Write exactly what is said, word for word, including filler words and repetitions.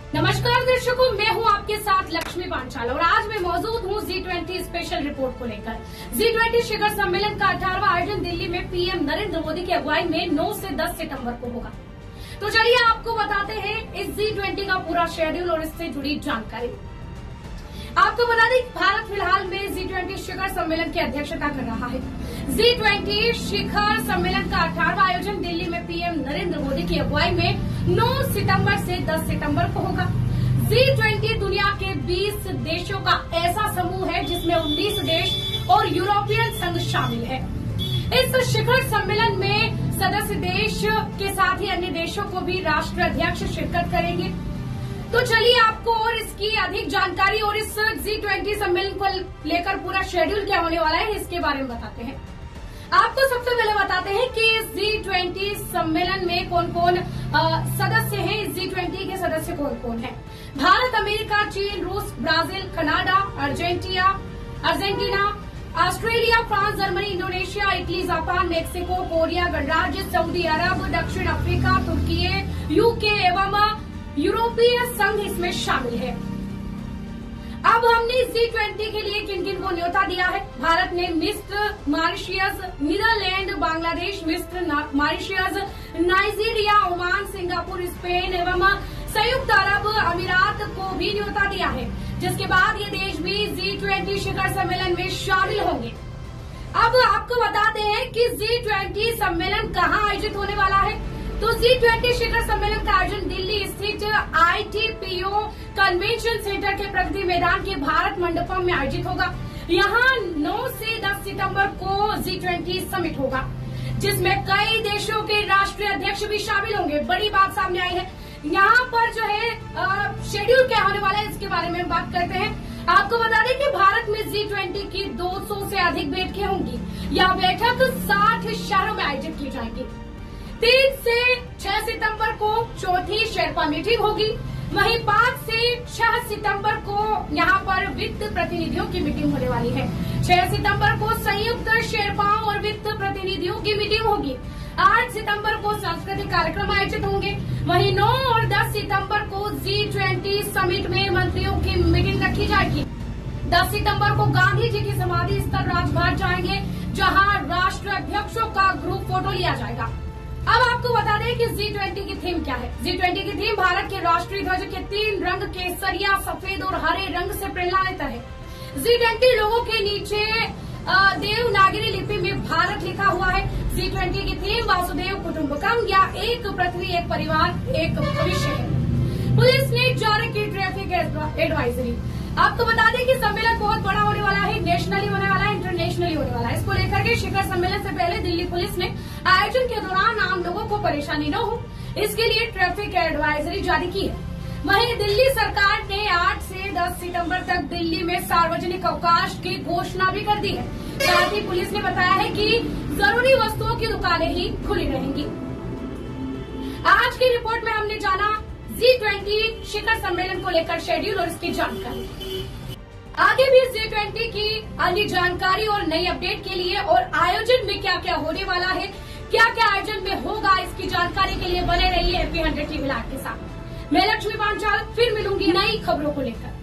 नमस्कार दर्शकों, मैं हूं आपके साथ लक्ष्मी पांचाल और आज मैं मौजूद हूं जी ट्वेंटी स्पेशल रिपोर्ट को लेकर। जी ट्वेंटी शिखर सम्मेलन का अठारहवां आयोजन दिल्ली में पीएम नरेंद्र मोदी की अगुवाई में नौ से दस सितंबर को होगा। तो चलिए आपको बताते हैं इस जी ट्वेंटी का पूरा शेड्यूल और इससे जुड़ी जानकारी। आपको बता दें कि भारत फिलहाल में जी ट्वेंटी शिखर सम्मेलन की अध्यक्षता कर रहा है। जी ट्वेंटी शिखर सम्मेलन का अठारहवां आयोजन दिल्ली में पीएम नरेंद्र मोदी की अगुवाई में नौ सितंबर से दस सितंबर को होगा। जी ट्वेंटी दुनिया के बीस देशों का ऐसा समूह है जिसमें उन्नीस देश और यूरोपियन संघ शामिल है। इस शिखर सम्मेलन में सदस्य देश के साथ ही अन्य देशों को भी राष्ट्राध्यक्ष शिरकत करेंगे। तो चलिए आपको और इसकी अधिक जानकारी और इस जी ट्वेंटी सम्मेलन को लेकर पूरा शेड्यूल क्या होने वाला है इसके बारे में बताते हैं। आपको सबसे पहले बताते हैं कि इस जी ट्वेंटी सम्मेलन में कौन कौन सदस्य हैं। इस जी ट्वेंटी के सदस्य कौन कौन हैं? भारत, अमेरिका, चीन, रूस, Brazil, Canada, Argentina Argentina Australia, France, Germany, Indonesia, Italy, Japan, Mexico, Korea गणराज्य, सऊदी अरब, दक्षिण अफ्रीका, तुर्की, यूके एवं यूरोपीय संघ इसमें शामिल है। अब हमने जी ट्वेंटी के लिए किन किन को न्योता दिया है। भारत ने मिस्र, मॉरिशस, नीदरलैंड, बांग्लादेश, मिस्र, Mauritius, Nigeria, Oman, Singapore, Spain एवं संयुक्त अरब अमीरात को भी न्योता दिया है, जिसके बाद ये देश भी जी ट्वेंटी शिखर सम्मेलन में शामिल होंगे। अब आपको बताते हैं कि जी ट्वेंटी सम्मेलन कहाँ आयोजित होने वाला है। तो जी ट्वेंटी शिखर सम्मेलन का आयोजन दिल्ली स्थित I T P O convention centre के प्रगति मैदान के भारत मंडपम में आयोजित होगा। यहाँ नौ से दस सितंबर को जी ट्वेंटी समिट होगा, जिसमें कई देशों के राष्ट्रीय अध्यक्ष भी शामिल होंगे। बड़ी बात सामने आई है। यहाँ पर जो है शेड्यूल क्या होने वाला है इसके बारे में बात करते हैं। आपको बता दें कि भारत में जी ट्वेंटी की दो सौ से अधिक बैठकें होंगी। यह बैठक साठ शहरों में आयोजित की जाएगी। तीन से छह सितंबर को चौथी शेरपा मीटिंग होगी। वहीं पाँच से छह सितंबर को यहाँ पर वित्त प्रतिनिधियों की मीटिंग होने वाली है। छह सितंबर को संयुक्त शेरपाओं और वित्त प्रतिनिधियों की मीटिंग होगी। आठ सितंबर को सांस्कृतिक कार्यक्रम आयोजित होंगे। वहीं नौ और दस सितंबर को जी ट्वेंटी समिट में मंत्रियों की मीटिंग रखी जाएगी। दस सितंबर को गांधी जी की समाधि स्थल राजघाट जाएंगे, जहाँ राष्ट्राध्यक्षों का ग्रुप फोटो लिया जाएगा। अब आपको बता दें कि जी ट्वेंटी की थीम क्या है। जी ट्वेंटी की थीम भारत के राष्ट्रीय ध्वज के तीन रंग केसरिया, सफेद और हरे रंग से प्रेरणा लेता है। जी ट्वेंटी लोगों के नीचे देवनागरी लिपि में भारत लिखा हुआ है। जी ट्वेंटी की थीम वासुदेव कुटुंबकम या एक पृथ्वी एक परिवार एक भविष्य है। पुलिस ने जारी की ट्रैफिक एडवाइजरी। आपको बता दें कि सम्मेलन बहुत बड़ा होने वाला है, नेशनली होने वाला है, इंटरनेशनली होने वाला है। इसको लेकर के शिखर सम्मेलन से पहले दिल्ली पुलिस ने आयोजन के दौरान आम लोगों को परेशानी न हो, इसके लिए ट्रैफिक एडवाइजरी जारी की है। वहीं दिल्ली सरकार ने आठ से दस सितंबर तक दिल्ली में सार्वजनिक अवकाश की घोषणा भी कर दी है। साथ ही पुलिस ने बताया है कि जरूरी वस्तुओं की दुकानें ही खुली रहेंगी। आज की रिपोर्ट में हमने जाना जी ट्वेंटी शिखर सम्मेलन को लेकर शेड्यूल और इसकी जानकारी। आगे भी जी ट्वेंटी की अन्य जानकारी और नई अपडेट के लिए और आयोजन में क्या क्या होने वाला है, क्या क्या आयोजन में होगा, इसकी जानकारी के लिए बने रहिए एपी हंड्रेड टीवी लाइव के साथ। मैं लक्ष्मी पांचाल फिर मिलूंगी नई खबरों को लेकर।